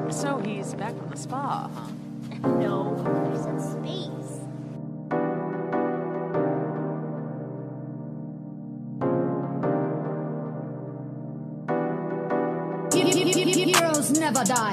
So he's back from the spa, huh? No, he's in space. Heroes never die.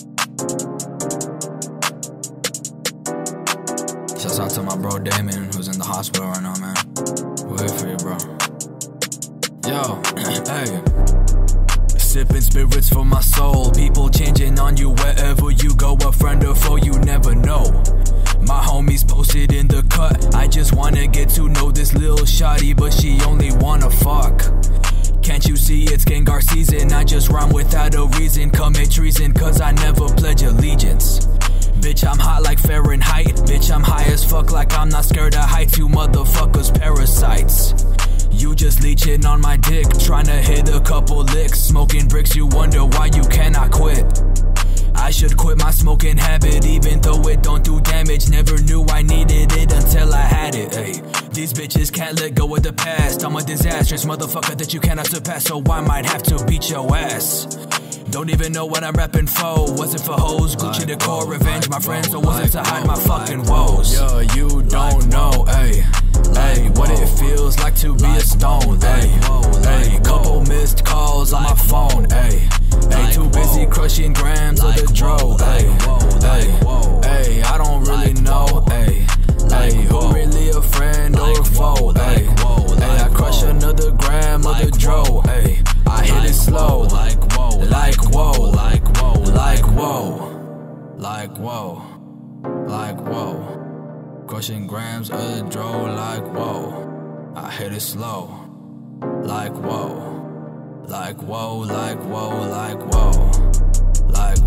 Shouts out to my bro Damon, who's in the hospital right now, man. We're here for you, bro. Yo, hey. Sipping spirits for my soul. People changing on you wherever you go. A friend or foe, you never know. My homies posted in the cut. I just wanna get to know this little shawty, but she only wanna fuck. Can't you see it's Gengar season? I just rhyme without a reason. Commit treason cause I never pledge allegiance. Bitch, I'm hot like Fahrenheit. Bitch, I'm high as fuck like I'm not scared of heights. You motherfuckers parasites. You just leeching on my dick, tryna hit a couple licks. Smoking bricks, you wonder why you cannot quit. I should quit my smoking habit, even though it don't do damage. Never knew I needed it until I had it, ayy. These bitches can't let go of the past. I'm a disastrous motherfucker that you cannot surpass, so I might have to beat your ass. Don't even know what I'm rapping for. Wasn't for hoes, Gucci decor, revenge my friends, or was it to hide my fucking woes? Yeah, you don't know, ayy. Ayy, what it feels like to be a stone, ayy. Ayy, couple missed calls on my phone, ayy. Ayy, too busy crushing grams of the dro, ayy. Ayy, ayy, I don't really know, ayy. Ayy, who really a friend or a foe, ayy. Ayy, I crush another gram of the dro, ayy. I hit it slow, like whoa, like whoa, like whoa, like whoa, like whoa, like whoa. Crushing grams of the dro, like whoa. I hit it slow, like whoa, like whoa, like whoa, like whoa, like